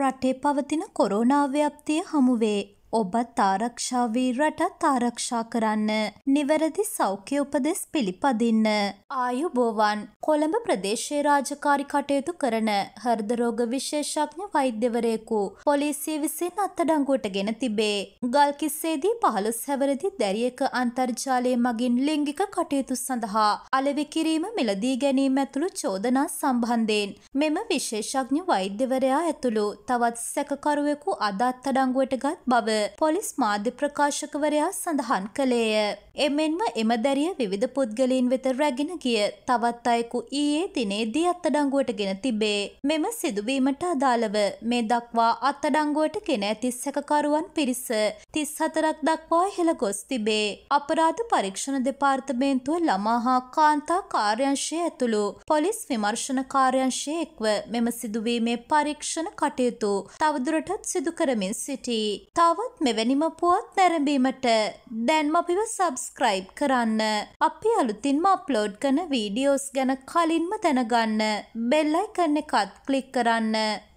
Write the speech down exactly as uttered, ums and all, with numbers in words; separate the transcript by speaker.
Speaker 1: රටේ පවතින කොරෝනා ව්‍යාප්තිය හමුවේ ඔබත් ආරක්ෂා වී රටත් ආරක්ෂා කරන්න. නිවැරදි සෞඛ්‍ය උපදෙස් පිළිපදින්න. ආයුබෝවන්. කොළඹ ප්‍රදේශයේ රාජකාරී කටයුතු කරන හෘද රෝග විශේෂඥ වෛද්‍යවරයෙකු පොලිසිය විසින් අත්අඩංගුවට ගෙන තිබේ. ගල්කිස්සේදී පහළොස් හැවිරිදි දැරියක අන්තර්ජාලය මගින් ලිංගික කටයුතු සඳහා අලෙවි කිරීම මිලදී ගැනීම ඇතුළු චෝදනා සම්බන්ධයෙන් මෙම විශේෂඥ වෛද්‍යවරයා ඇතුළු තවත් සැකකරුවෙකු අද අත්අඩංගුවට ගත් බව පොලිස් මාධ්‍ය ප්‍රකාශකවරයා සඳහන් කළේය. එමෙන්ම එම දැරිය විවිධ පුද්ගලයන් වෙත රැගෙන ගිය තවත් අයෙකු ඊයේ දිනේදී අත්අඩංගුවට ගෙන තිබේ. මෙම සිදුවීමට අදාළව මේ දක්වා අත්අඩංගුවට ගෙන ඇති සැකකරුවන් පිරිස තිස් හතරක් දක්වා ඉහළ ගොස් තිබේ. අපරාධ පරීක්ෂණ දෙපාර්තමේන්තුව ළමා හා කාන්තා කාර්යාංශය ඇතුළු පොලිස් විමර්ශන කාර්යාංශය එක්ව මෙම සිදුවීමේ පරීක්ෂණ කටයුතු තවදුරටත් සිදු කරමින් සිටී. තවත් මෙවැනිම පුවත් නැරඹීමට දැන්ම අපිව සබ්ස්ක්‍රයිබ් කරන්න. අපි අලුතින්ම අප්ලෝඩ් කරන වීඩියෝස් ගැන කලින්ම දැනගන්න බෙල් අයිකන් එකත් ක්ලික් කරන්න.